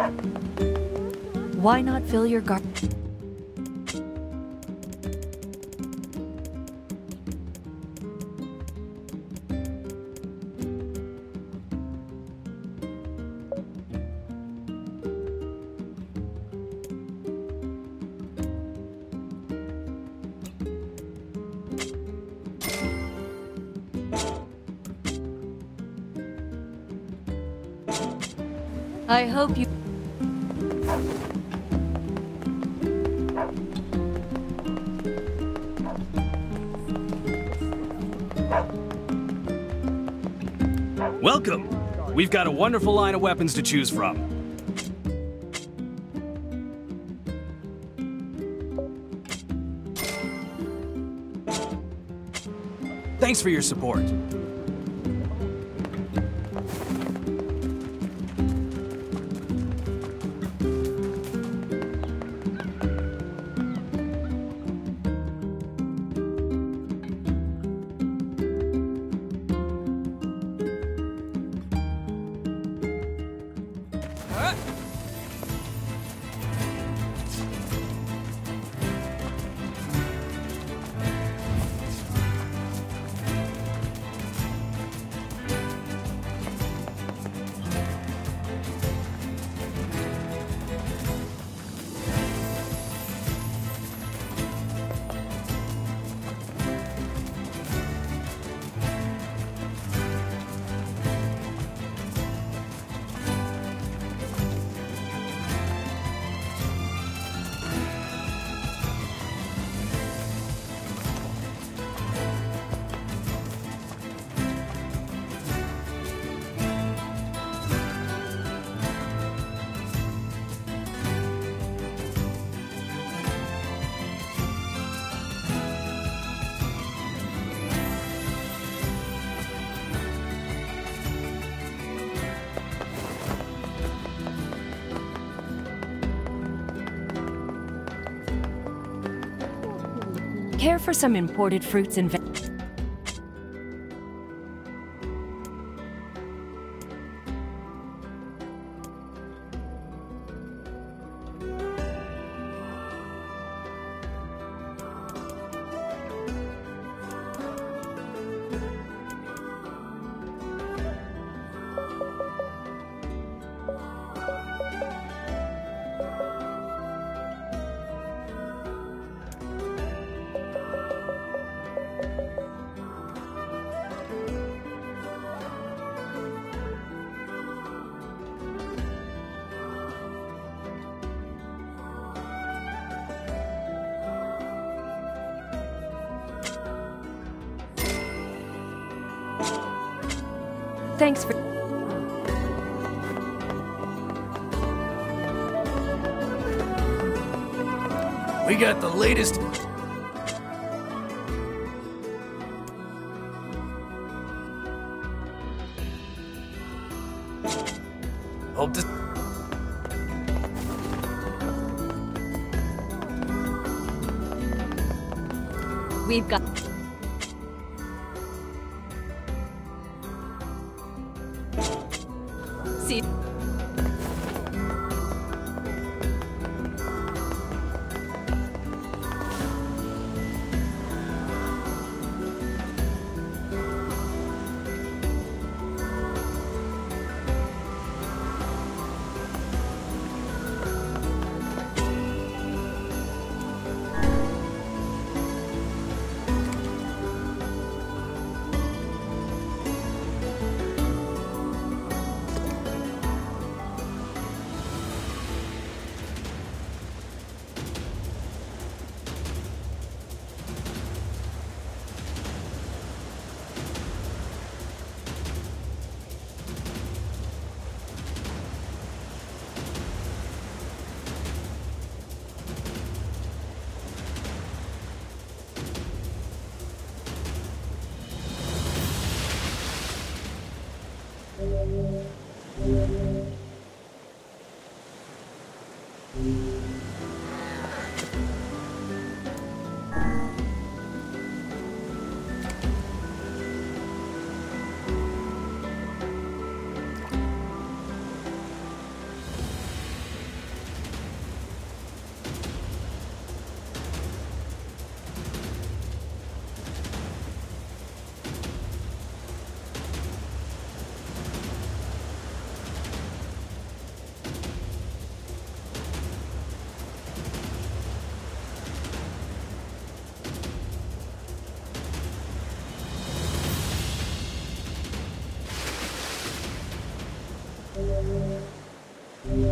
Why not fill your garden? I hope you... Welcome! We've got a wonderful line of weapons to choose from. Thanks for your support. Care for some imported fruits and vegetables? Thanks for... We got the latest... Hope to... We've got... See...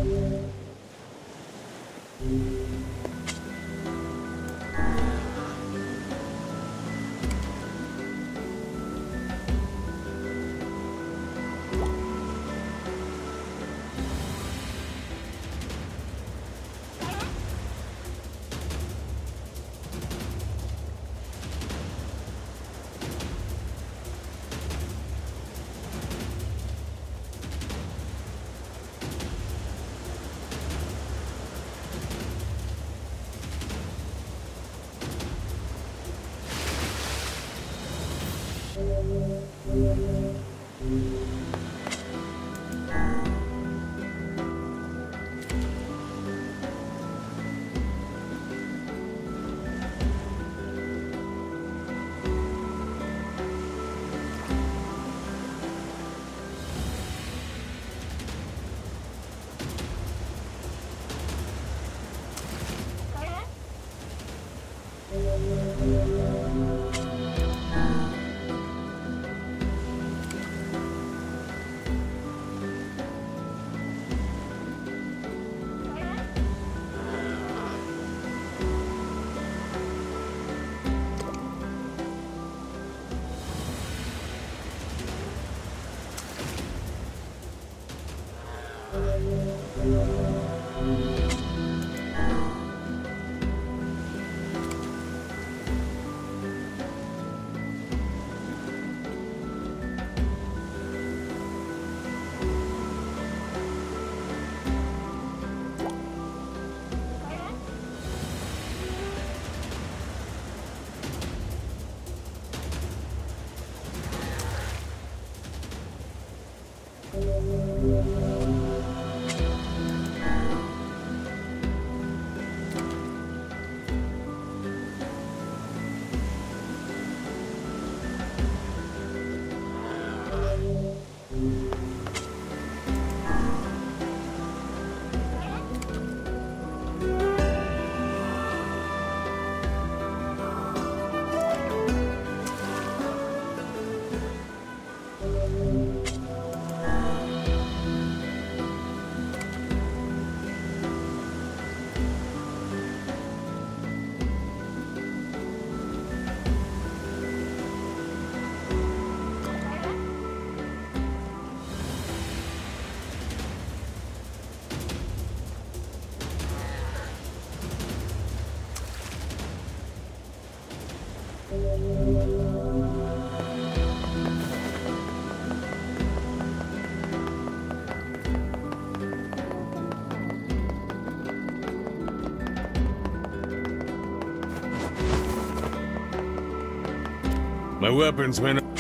My weapons may not...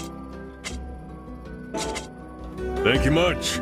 Thank you much.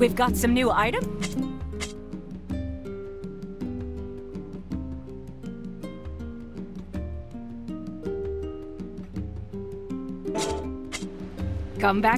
We've got some new items. Come back.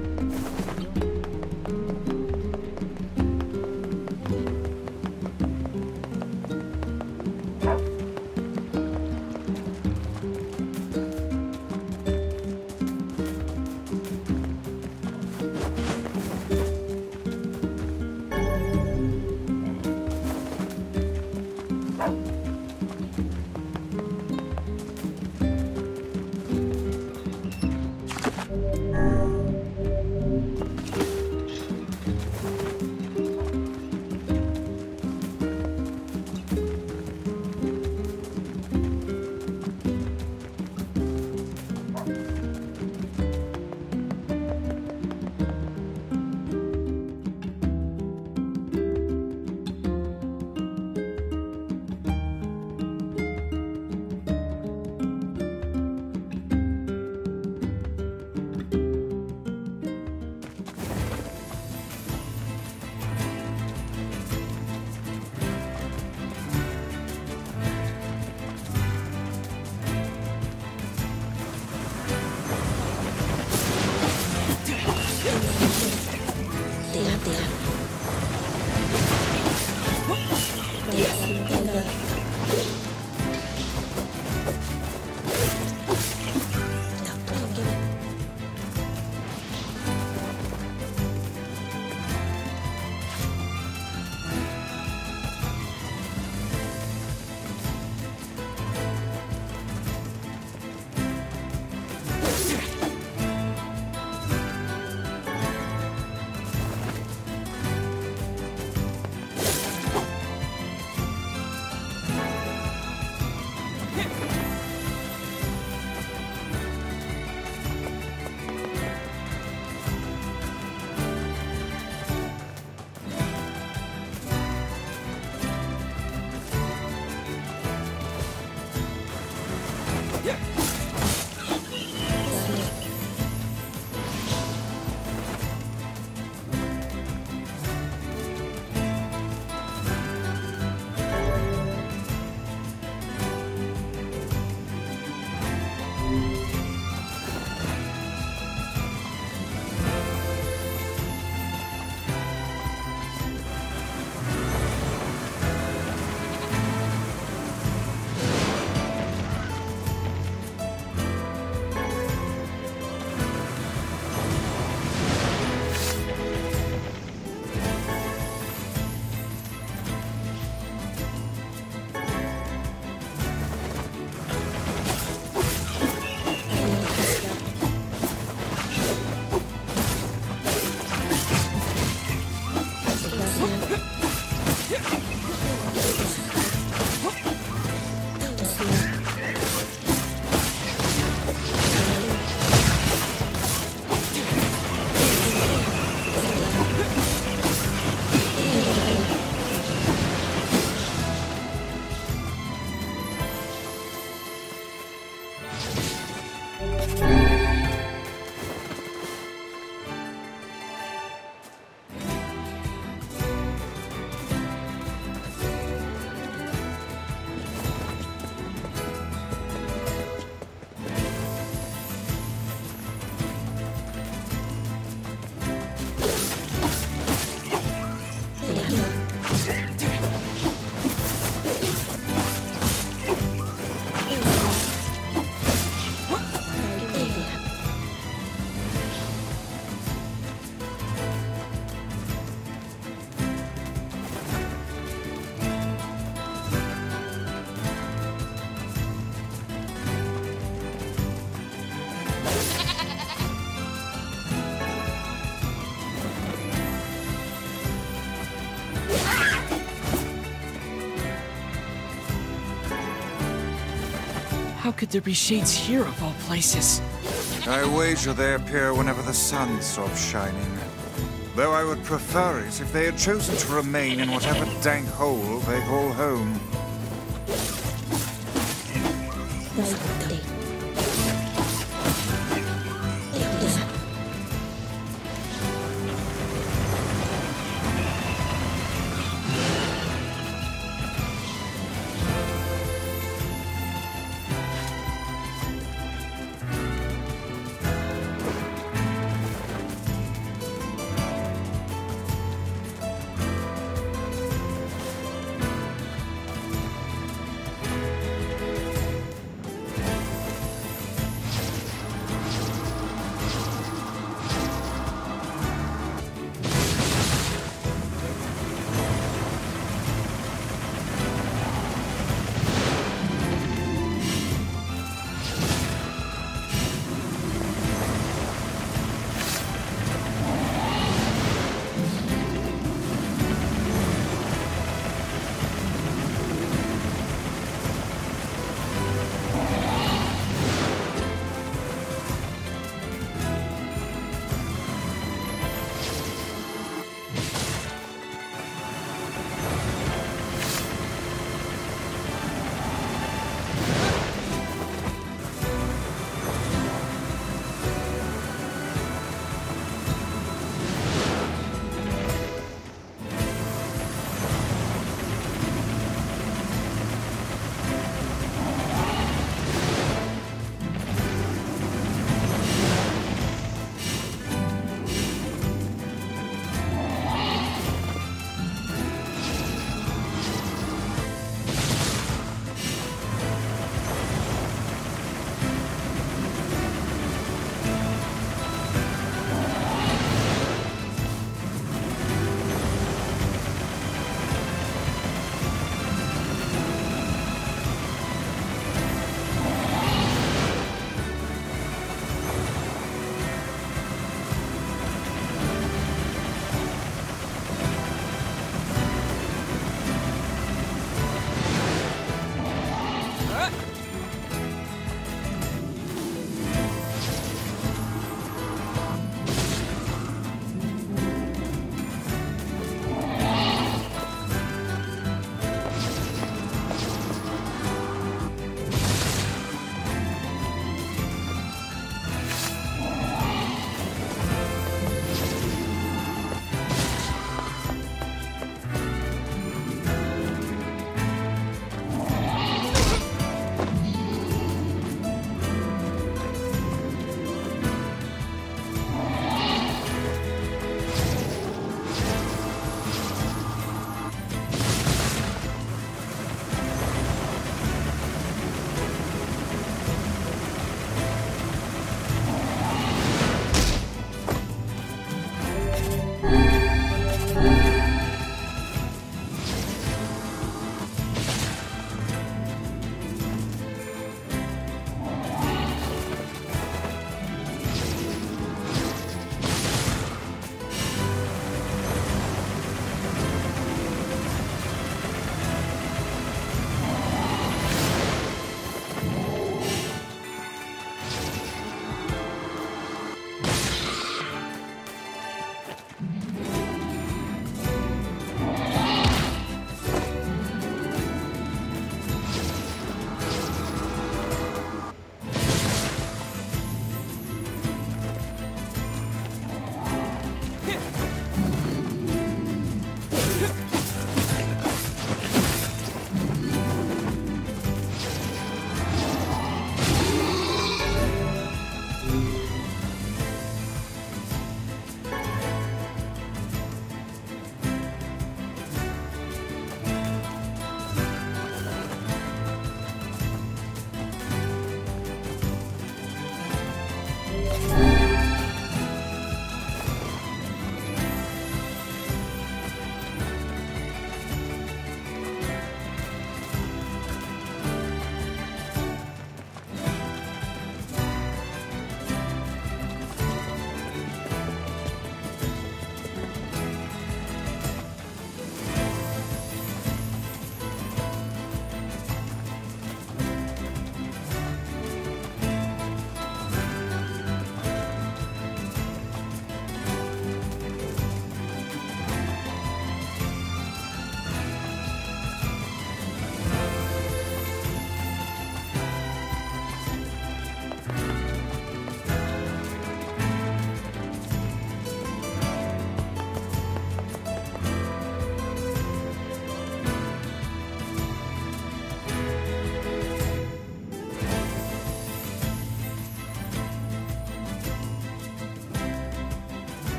How could there be shades here of all places? I wager they appear whenever the sun stops shining. Though I would prefer it if they had chosen to remain in whatever dank hole they call home.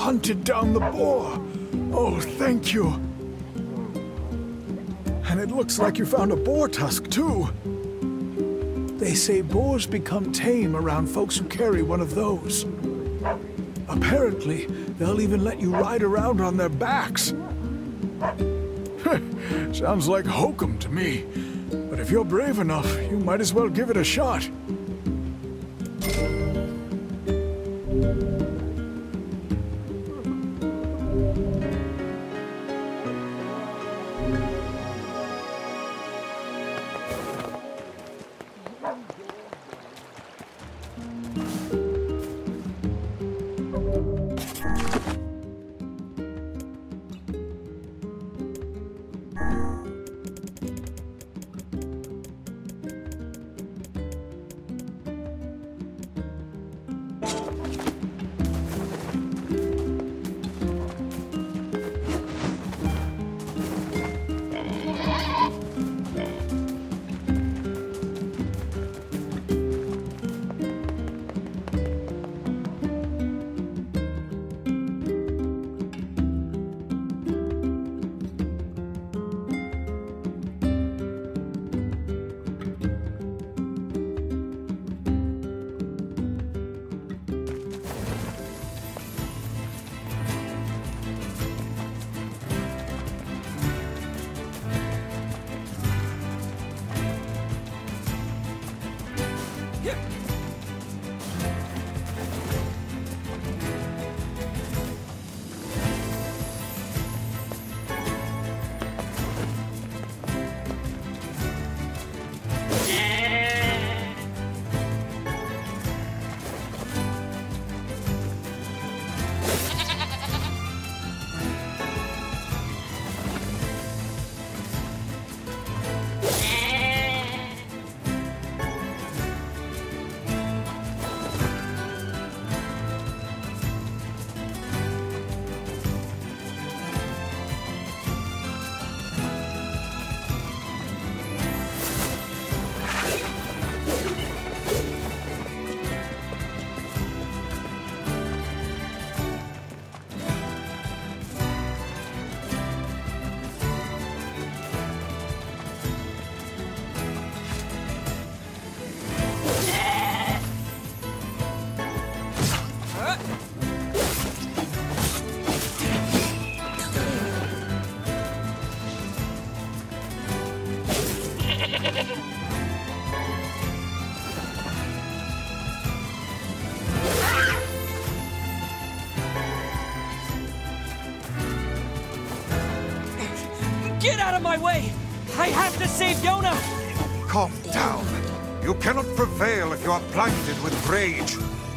hunted down the boar. Oh, thank you. And it looks like you found a boar tusk, too. They say boars become tame around folks who carry one of those. Apparently, they'll even let you ride around on their backs. Sounds like hokum to me. But if you're brave enough, you might as well give it a shot. Get out of my way! I have to save Yona! Calm down. You cannot prevail if you are blinded with rage.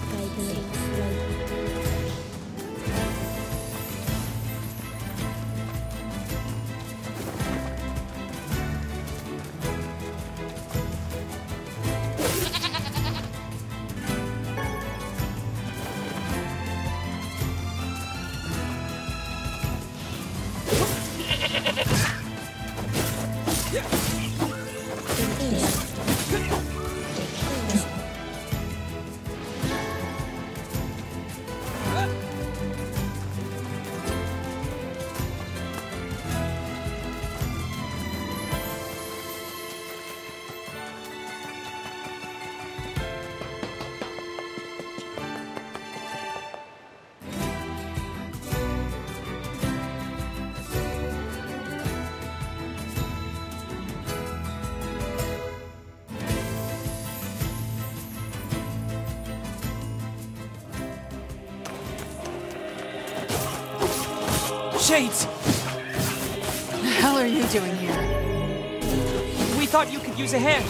Shades! What the hell are you doing here? We thought you could use a hand.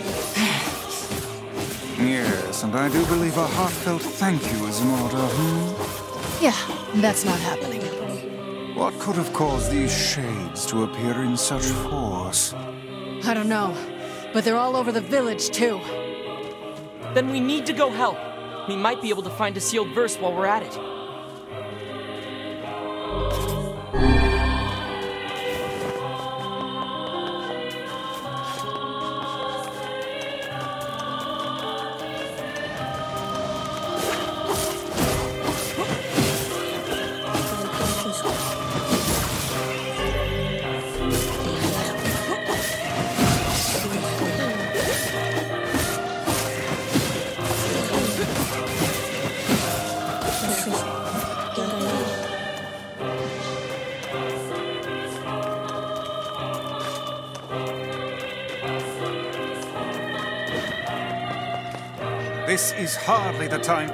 Yes, and I do believe a heartfelt thank you is in order, Yeah, that's not happening. What could have caused these shades to appear in such force? I don't know, but they're all over the village, too. Then we need to go help. We might be able to find a sealed verse while we're at it. This is hardly the time.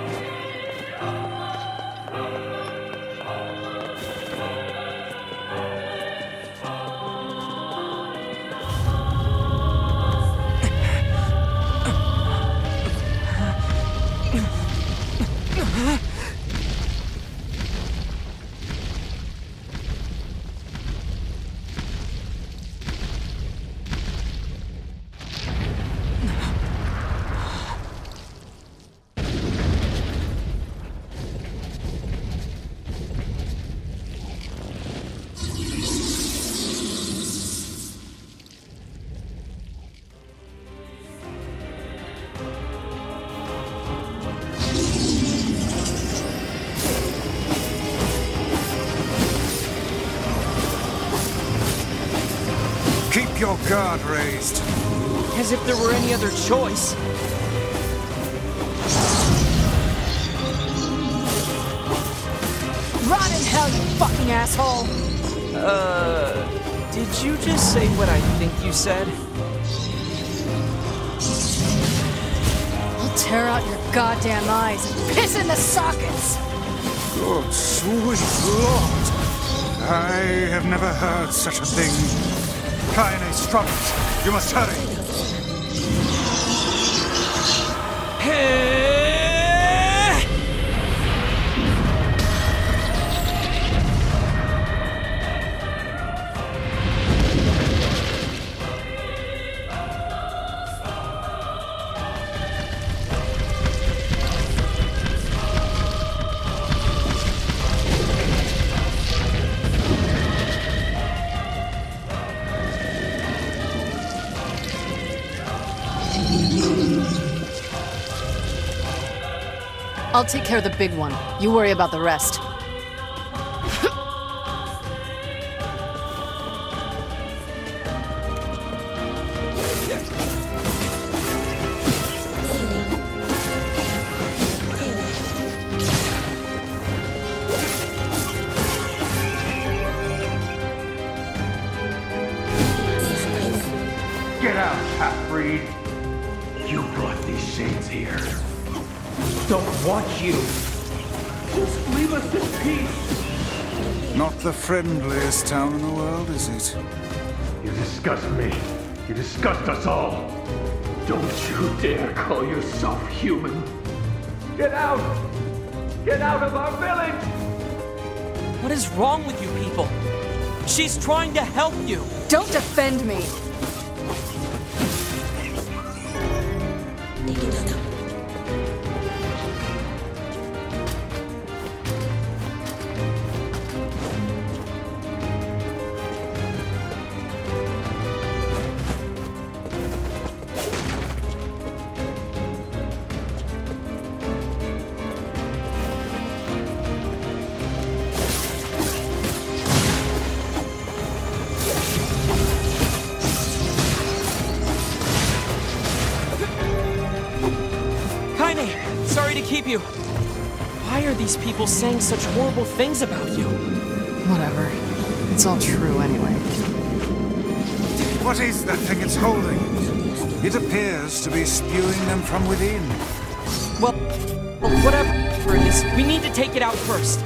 Keep your guard raised. As if there were any other choice. Rot in hell, you fucking asshole! Did you just say what I think you said? I'll tear out your goddamn eyes and piss in the sockets! Good sweet Lord. I have never heard such a thing. Kaine struggles. You must hurry. I'll take care of the big one. You worry about the rest. Get out, half-breed. You brought these shades here. Don't want you. Just leave us in peace. Not the friendliest town in the world, is it? You disgust me. You disgust us all. Don't you dare call yourself human. Get out! Get out of our village! What is wrong with you people? She's trying to help you. Don't defend me! Sorry to keep you. Why are these people saying such horrible things about you? Whatever. It's all true anyway. What is that thing it's holding? It appears to be spewing them from within. Well, whatever it is, we need to take it out first.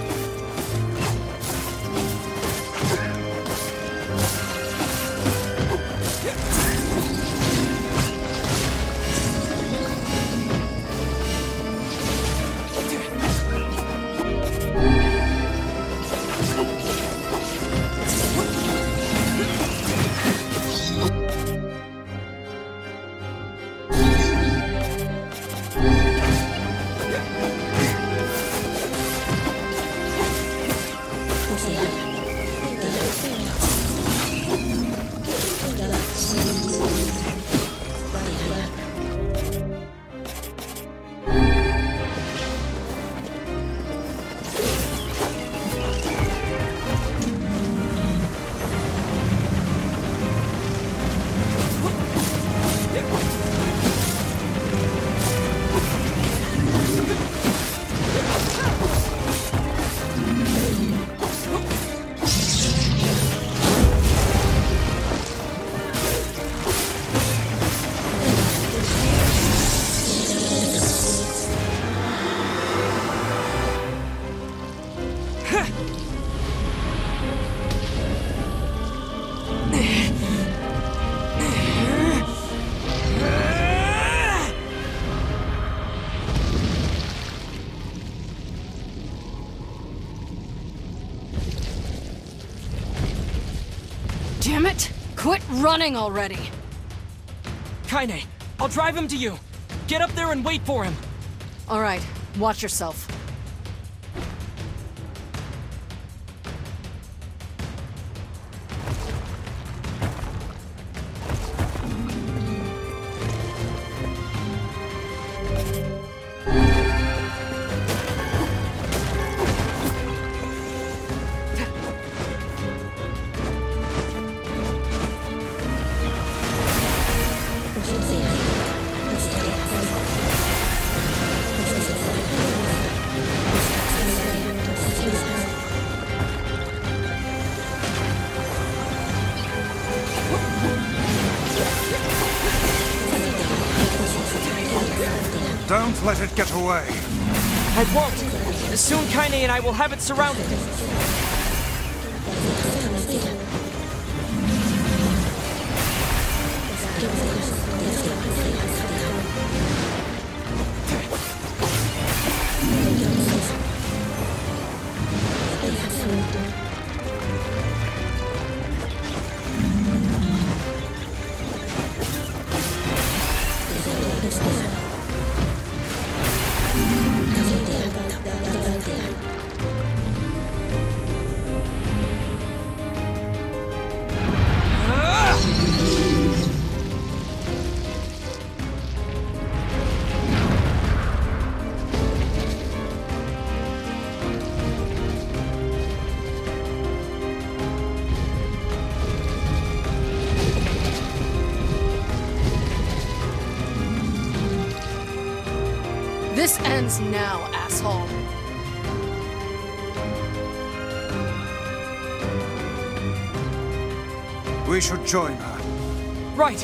Quit running already! Kaine, I'll drive him to you. Get up there and wait for him. Alright, watch yourself. Don't let it get away. I won't. Soon Kaine and I will have it surrounded. This ends now, asshole. We should join her. Right.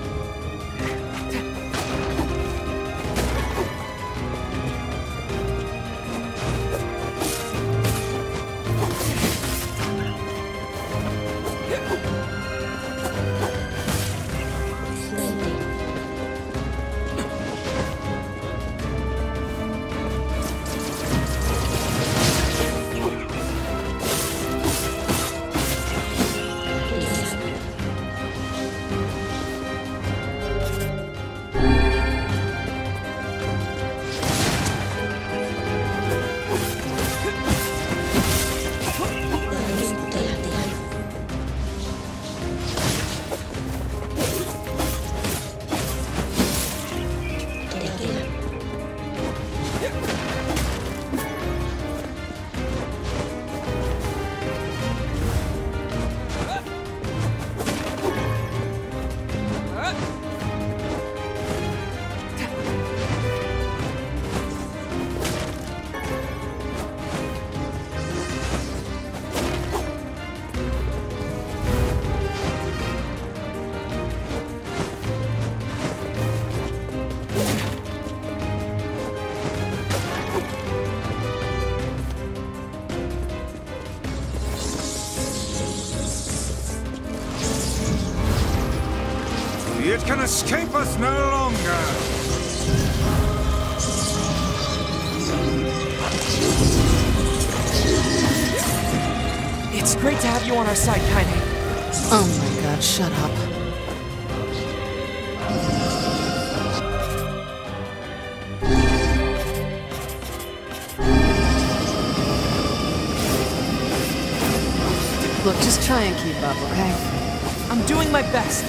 It can escape us no longer! It's great to have you on our side, Kaine. Oh my god, shut up. Look, just try and keep up, okay? I'm doing my best.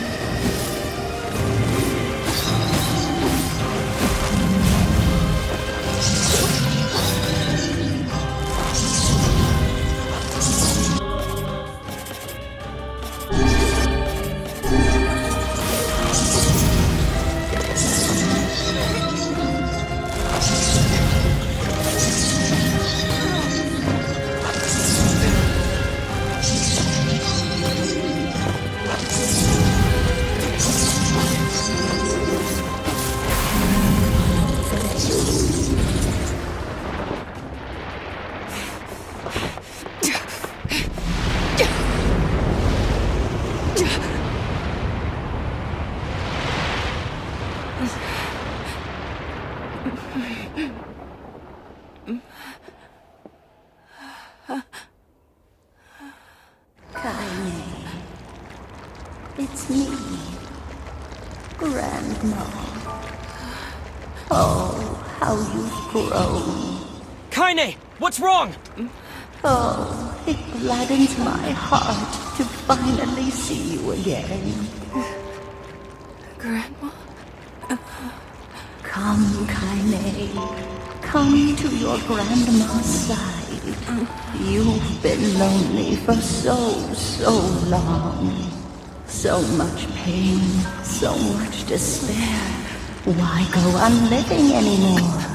It's me, Grandma. Oh, how you've grown. Kaine, what's wrong? Oh, it gladdens my heart to finally see you again. Grandma? Come, Kaine. Come to your grandma's side. You've been lonely for so long. So much pain, so much despair. Why go on living anymore?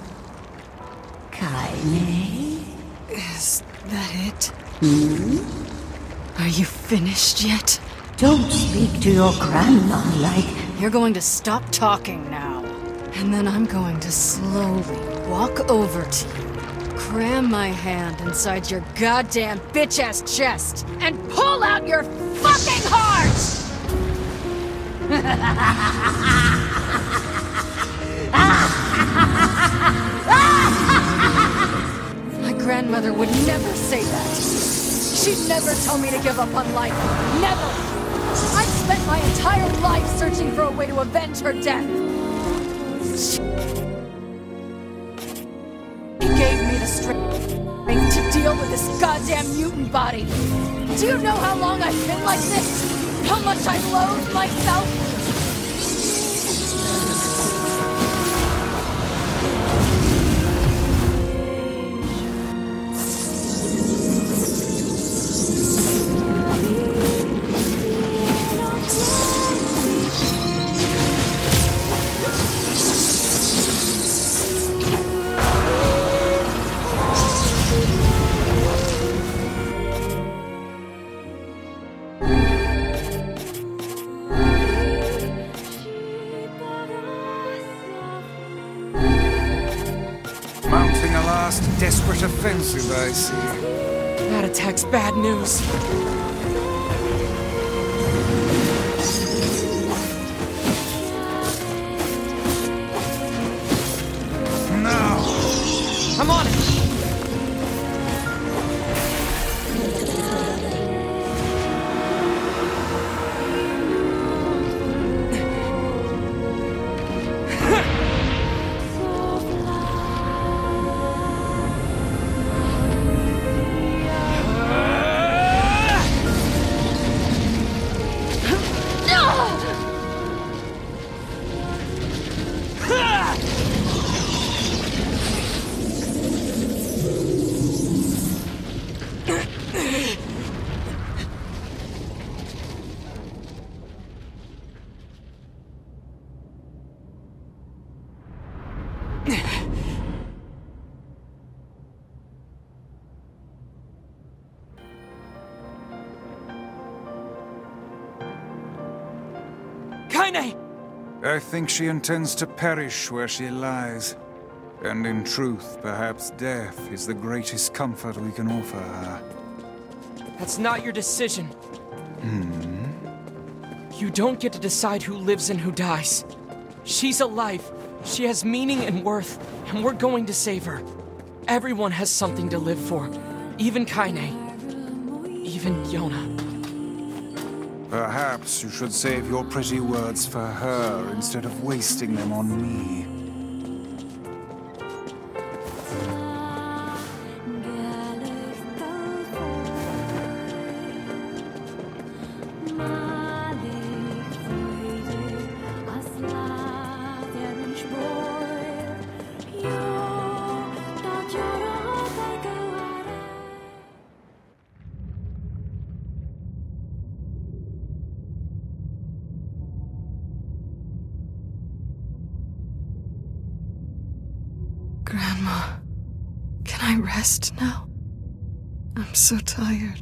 Kaine? Is that it? Are you finished yet? Don't speak to your grandma like... You're going to stop talking now. And then I'm going to slowly walk over to you, cram my hand inside your goddamn bitch-ass chest, and pull out your fucking heart! My grandmother would never say that. She'd never tell me to give up on life. Never! I've spent my entire life searching for a way to avenge her death. She gave me the strength to deal with this goddamn mutant body. Do you know how long I've been like this? How much I loathe myself? Desperate offensive, I see. That attack's bad news. No! I'm on it! I think she intends to perish where she lies. And in truth, perhaps death is the greatest comfort we can offer her. That's not your decision. You don't get to decide who lives and who dies. She's alive. She has meaning and worth, and we're going to save her. Everyone has something to live for. Even Kaine. Even Yona. Perhaps you should save your pretty words for her instead of wasting them on me. Grandma, can I rest now? I'm so tired.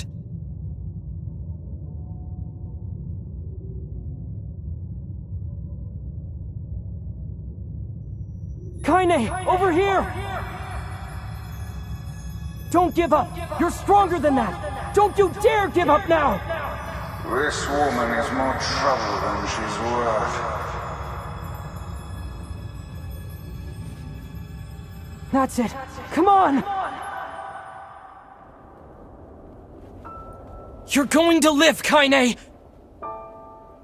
Kaine, over here! Don't give up! You're stronger than that! Don't you dare give up now! This woman is more trouble than she's worth. That's it. Come on! You're going to live, Kaine!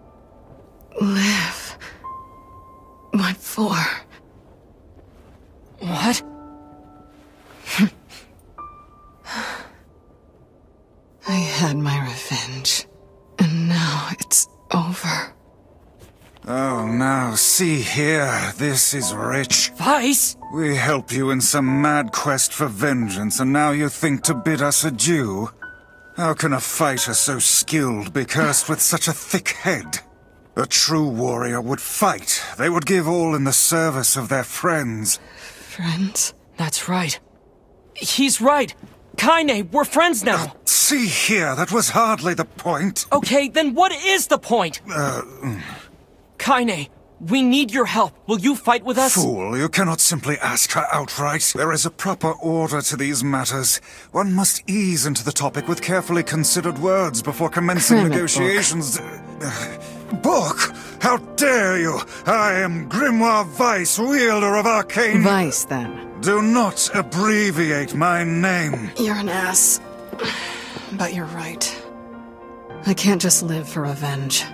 See here, this is rich. Vice? We helped you in some mad quest for vengeance, and now you think to bid us adieu? How can a fighter so skilled be cursed with such a thick head? A true warrior would fight. They would give all in the service of their friends. Friends? That's right. He's right. Kaine, we're friends now. See here, that was hardly the point. Okay, then what is the point? Kaine, we need your help. Will you fight with us? Fool, you cannot simply ask her outright. There is a proper order to these matters. One must ease into the topic with carefully considered words before commencing negotiations. Book? How dare you? I am Grimoire Vice, wielder of arcane... Vice, then. Do not abbreviate my name. You're an ass. But you're right. I can't just live for revenge.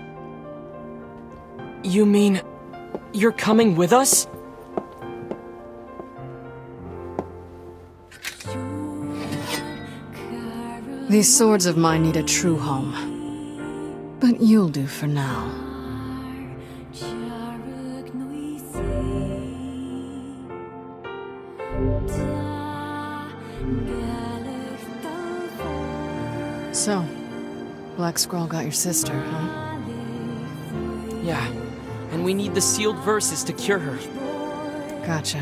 You mean... you're coming with us? These swords of mine need a true home. But you'll do for now. So, Black Scroll got your sister, huh? Yeah, and we need the sealed verses to cure her. Gotcha.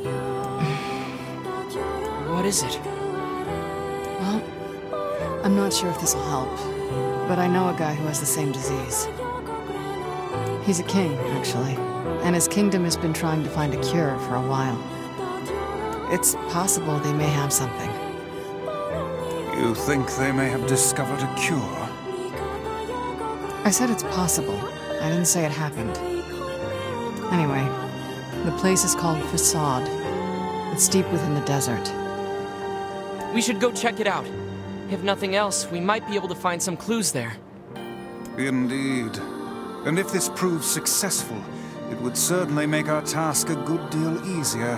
What is it? Well, I'm not sure if this'll help, but I know a guy who has the same disease. He's a king, actually, and his kingdom has been trying to find a cure for a while. It's possible they may have something. You think they may have discovered a cure? I said it's possible. I didn't say it happened. Anyway, the place is called Facade. It's deep within the desert. We should go check it out. If nothing else, we might be able to find some clues there. Indeed. And if this proves successful, it would certainly make our task a good deal easier.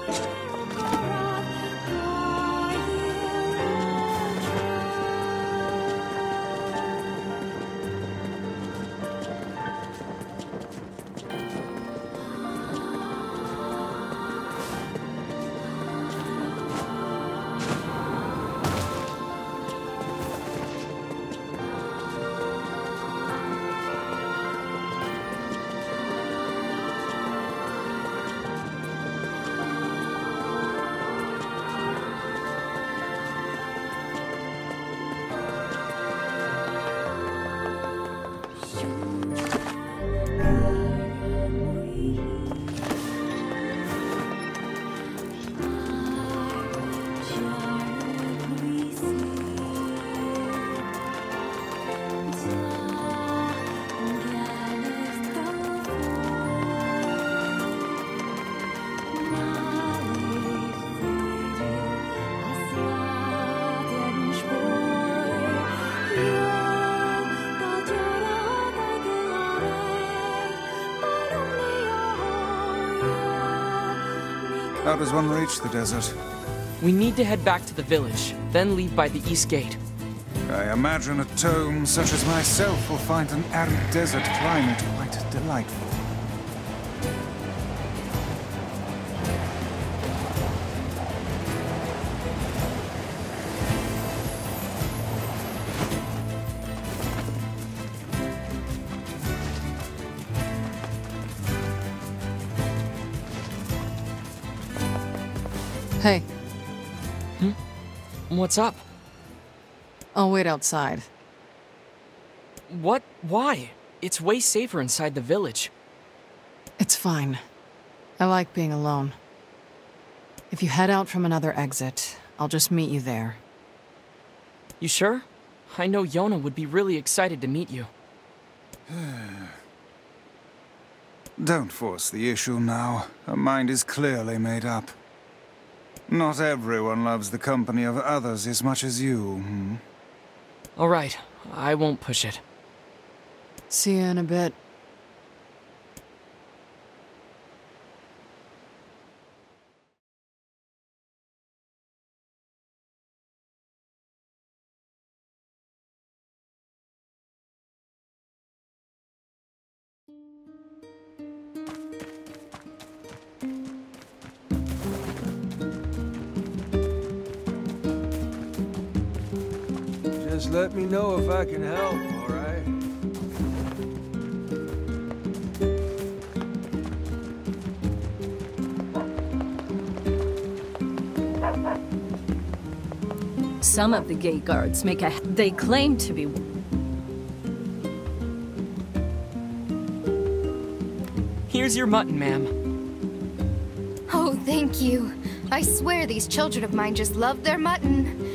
How does one reach the desert? We need to head back to the village, then leave by the east gate. I imagine a tome such as myself will find an arid desert climate quite delightful. Hey, What's up? I'll wait outside. What? Why? It's way safer inside the village. It's fine. I like being alone. If you head out from another exit, I'll just meet you there. You sure? I know Yona would be really excited to meet you. Don't force the issue now. Her mind is clearly made up. Not everyone loves the company of others as much as you, hmm? All right, I won't push it. See you in a bit. Just let me know if I can help, all right? Some of the gate guards they claim to be... Here's your mutton, ma'am. Oh, thank you. I swear these children of mine just love their mutton.